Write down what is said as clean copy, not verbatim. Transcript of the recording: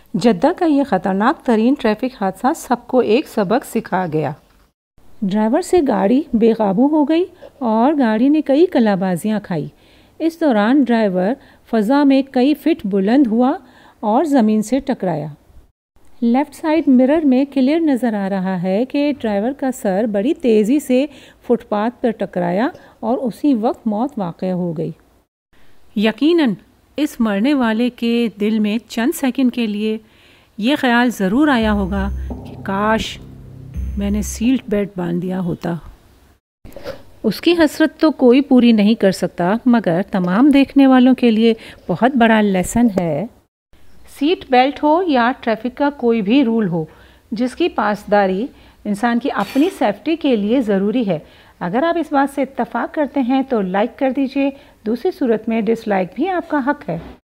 जद्दा का ये ख़तरनाक तरीन ट्रैफिक हादसा सबको एक सबक सिखा गया। ड्राइवर से गाड़ी बेकाबू हो गई और गाड़ी ने कई कलाबाजियां खाई। इस दौरान ड्राइवर फ़ज़ा में कई फीट बुलंद हुआ और ज़मीन से टकराया। लेफ़्ट साइड मिरर में क्लियर नज़र आ रहा है कि ड्राइवर का सर बड़ी तेज़ी से फुटपाथ पर टकराया और उसी वक्त मौत वाक़या हो गई। यकीनन इस मरने वाले के दिल में चंद सेकंड के लिए ये ख्याल ज़रूर आया होगा कि काश मैंने सीट बेल्ट बांध दिया होता। उसकी हसरत तो कोई पूरी नहीं कर सकता, मगर तमाम देखने वालों के लिए बहुत बड़ा लेसन है। सीट बेल्ट हो या ट्रैफिक का कोई भी रूल हो, जिसकी पासदारी इंसान की अपनी सेफ्टी के लिए ज़रूरी है। अगर आप इस बात से इत्तफाक करते हैं तो लाइक कर दीजिए, दूसरी सूरत में डिसलाइक भी आपका हक है।